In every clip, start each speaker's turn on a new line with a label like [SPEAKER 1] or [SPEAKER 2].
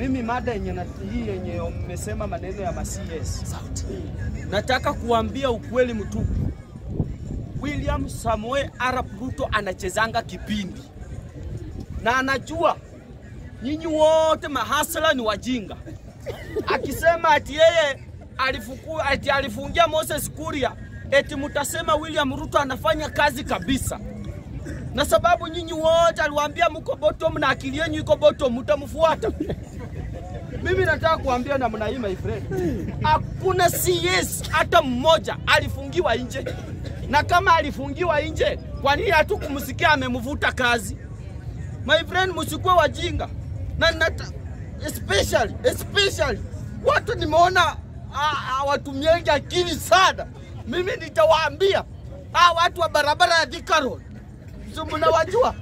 [SPEAKER 1] Mimi mada hii yenye umesema maneno ya CS. Nataka kuambia ukweli mtupu. William Samoei Arap Ruto anachezanga kipindi. Na anajua nyinyi wote mahasala ni wajinga. Akisema ati yeye alifungia Moses Kuria, eti mutasema William Ruto anafanya kazi kabisa. Na sababu nyinyi wote aliwaambia mko bottom na akili yenu iko bottom, mtamfuata. Mimi nataka kuambia namna hii my friend. Hakuna CS hata mmoja alifungiwa nje. Na kama alifungiwa nje, kwa nini hatukumsikia amemvuta kazi? My friend, msikuwe wajinga. Na especially watu nimeona watumiengi akili sana. Mimi nitawaambia watu wa barabara ya Thika Road. So mnawajua?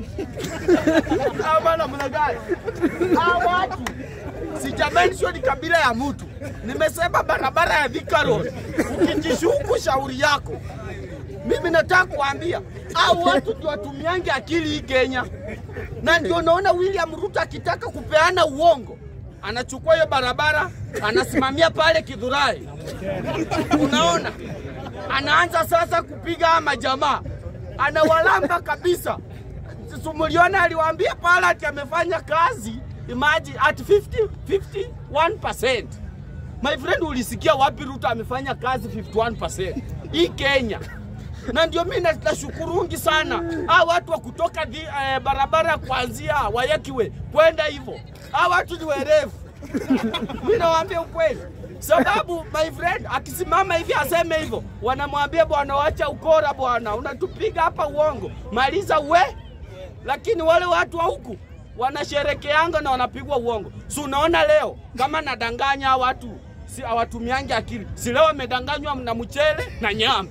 [SPEAKER 1] Bana mnagani? Watu sijamention kabila ya mtu. Nimesema barabara ya Thika Road. Ukijishuku shauri yako. Mimi nataka kuambia watu ndio watumiange akili hii Kenya. Na ndio naona William Ruto akitaka kupeana uongo, anachukua hiyo barabara, anasimamia pale Kidhurai. Unaona? Anaanza sasa kupiga majamaa. Anawalamba kabisa. Sumuliona aliwaambia pala ati amefanya kazi, imagine at 51%. My friend, ulisikia wapi Ruto amefanya kazi 51%? Hii Kenya. Na ndio mimi nashukurungi sana watu wa kutoka barabara kuanzia Wayakiwe kwenda hivyo. Watu ni werevu. Mimi nawaambia ukweli. Sababu my friend akisimama hivi aseme hivyo, wanamwambia bwana wacha ukora bwana, unatupiga hapa uongo. Maliza Lakini wale watu wa huku wanasherekeanga na wanapigwa uongo. So unaona leo kama nadanganya watu si hawatumiangi akili. Si leo wamedanganywa na mchele na nyama.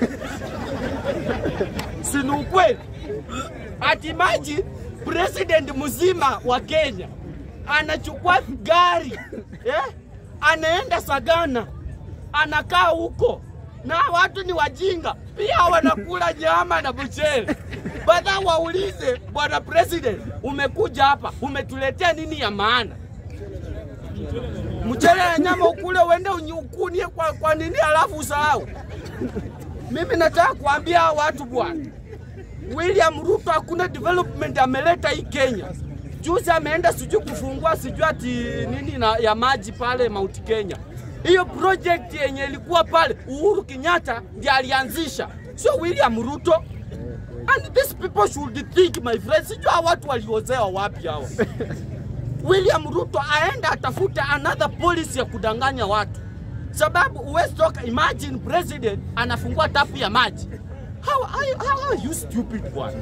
[SPEAKER 1] Si ni ukweli? Atimaji president mzima wa Kenya anachukua gari, anaenda Sagana, anakaa huko. Na watu ni wajinga, pia wanakula nyama na mchele. Baada waulize, bwana president, umekuja hapa, umetuletea nini ya maana? Mchele na nyama ukule uende ukunie kwa nini alafu usahau? Mimi nataka kuambia watu bwana, William Ruto hakuna development ameleta hii Kenya. Juzi ameenda sijui kufungua sijui ati nini ya maji pale Mount Kenya. Hiyo project yenye ilikuwa pale Uhuru Kenyatta ndiye alianzisha, sio William Ruto. And these people should think, my friends, sijua watu waliozewa wapi hawa. William Ruto aenda atafuta another policy ya kudanganya watu. Sababu uwezi toka, imagine president anafungua tapu ya maji. How are you stupid bwana?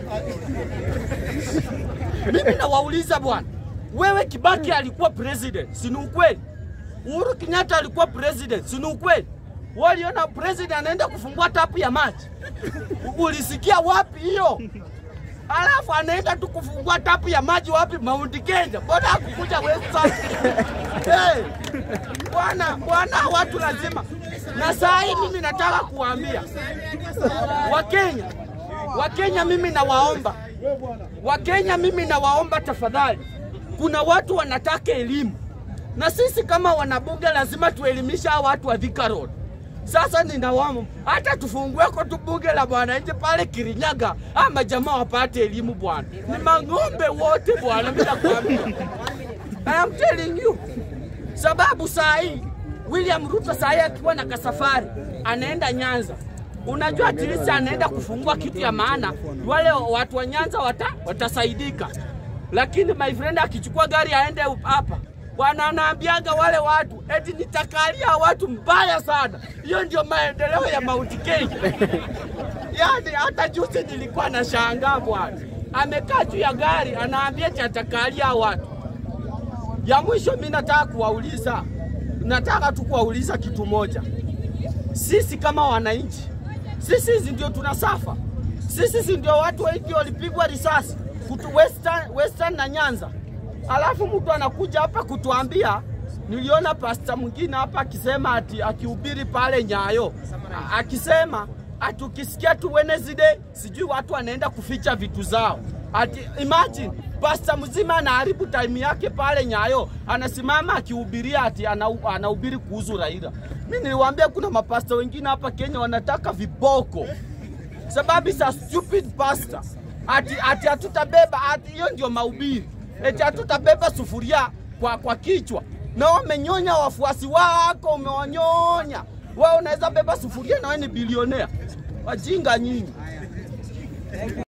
[SPEAKER 1] Mimi nawauliza bwana, wewe Kibaki alikuwa president, si ni ukweli? Uhuru Kenyatta alikuwa president, si ni ukweli? Waliona president anaenda kufungua tapu ya maji. Ulisikia wapi hiyo? Alafu anaenda tu kufungua tapu ya maji wapi? Mount Kenya. Mbona hakukuja Western? Bwana watu lazima. Na saa hii mimi nataka kuambia Wakenya mimi nawaomba. Wakenya mimi nawaomba tafadhali. Kuna watu wanataka elimu. Na sisi kama wanabunge lazima tuelimisha watu wa Thika Road. Sasa ninawaomba hata tufungue kwa bunge la bwana nje pale Kirinyaga, ama jamaa wapate elimu bwana. Ni mang'ombe wote bwana, mimi nakwambia. I am telling you. Sababu saa hii William Ruto saa hii akiwa na kasafari anaenda Nyanza. Unajua atilisi anaenda kufungua kitu ya maana, wale watu wa Nyanza watasaidika. Lakini my friend akichukua gari aende hapa, bwana anaambiaga wale watu eti nitakalia watu mbaya sana. Hiyo ndio maendeleo ya Mount Kenya. Yaani hata juzi nilikuwa na shangaa bwana. Amekaa juu ya gari anaambia eti atakalia watu. Ya mwisho mimi nataka kuwauliza. Nataka tu kuwauliza kitu moja. Sisi kama wananchi, sisi ndio tunasafa. Sisi ndio watu wengi walipigwa risasi kutu Western na Nyanza. Alafu mtu anakuja hapa kutuambia, niliona pastor mwingine hapa akisema ati akihubiri pale Nyayo. Akisema atukisikia tu Wednesday sijui watu wanaenda kuficha vitu zao. Ati imagine pastor mzima anaharibu time yake pale Nyayo, anasimama akihubiria ati anahubiri kuhusu Raila. Mimi niliwaambia kuna mapasta wengine hapa Kenya wanataka viboko. Sababu sa stupid pastor. Ati hatutabeba, ati hiyo ndio mahubiri. Eti hatutabeba sufuria kwa kichwa. Na wamenyonya wafuasi wako, umewanyonya. Wewe unaweza beba sufuria na wewe ni bilionea. Wajinga nyinyi.